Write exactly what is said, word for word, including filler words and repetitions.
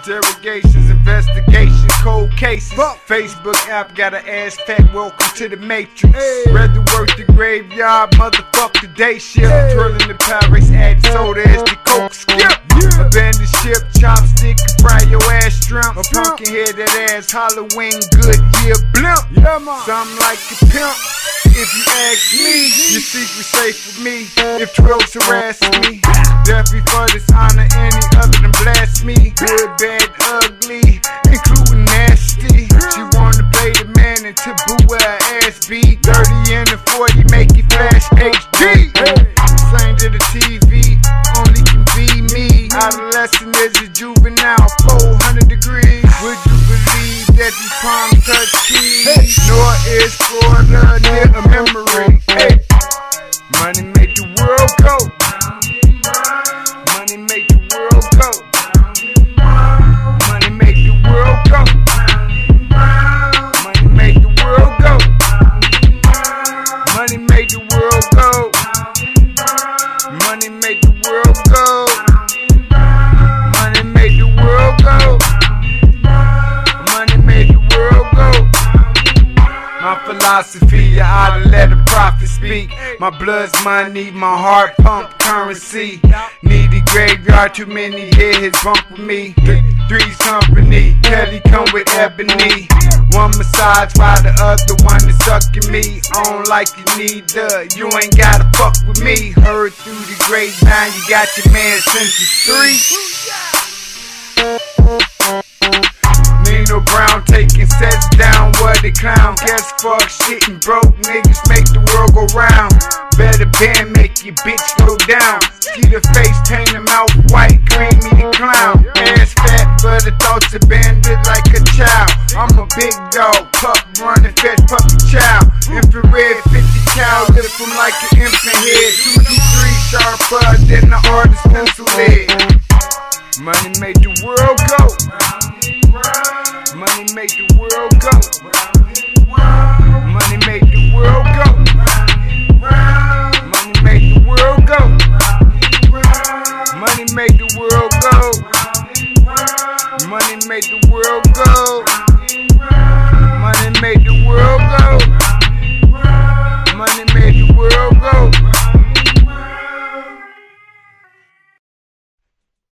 Interrogations, investigations, cold cases. Facebook app got an ass fat, welcome to the Matrix. Rather work the graveyard, motherfuck the day shift. Twirling the Paris, add soda as the coke skip. Abandoned ship, chopstick, fry your ass shrimp. A pumpkin head that ass, Halloween, good year blimp. Something like a pimp. If you ask me, your secret safe with me. If trolls harass me, death before dishonor any other than blasphemy. Good, bad, ugly, including nasty. She wanna play the man and taboo where her ass be. thirty and the forty make it flash H D. Same to the T V, only can be me. Adolescent is a juvenile, four hundred degrees. Would you believe that these palms touch keys? Nor is Florida near a memory. Hey. Money make the world go. Money make the world go. Money make the world go. Money make the world go. Money make the world go. Money make the world go. Money make the world go. Money make the world go. My philosophy, I oughta let a prophet speak. My blood's money, my heart pump currency. Need a graveyard, too many heads bump with me. Th three's company, Kelly come with ebony. One massage while the other one is sucking me on like you need the. You ain't gotta fuck with me. Heard through the grapevine, you got your man since three. Nino Brown taking sets down, what a clown. Guess fuck shit and broke niggas make the world go round. Better band make your bitch go down. See the face, paint the mouth white, creamy the clown. Ass fat, but the thoughts abandoned like a child. I'm a big dog, pup running fetch puppy child. Infrared fifty cal, lift him like an infant head. Two two three sharper than the artist's pencil head. Money make the world go. Money make the world go. Money make the world go. Money make the world go. Money make the world go. Money make the world go. Money make the world go. Money make the world go.